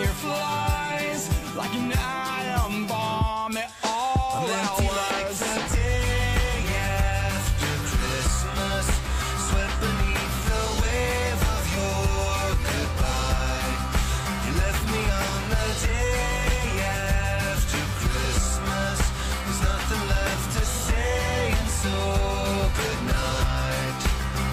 fireflies like an atom bomb. It all I'm empty like was. the day after Christmas, swept beneath the wave of your goodbye. You left me on the day after Christmas. There's nothing left to say, and so good night.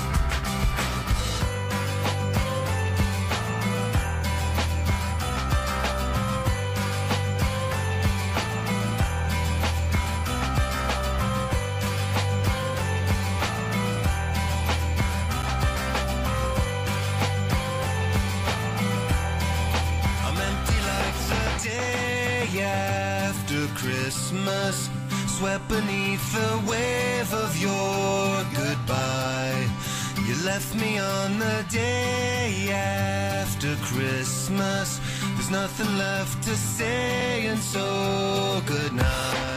I'm empty like the day after Christmas, swept beneath the wave of your goodbye. You left me on the day after Christmas. There's nothing left to say, and so good night.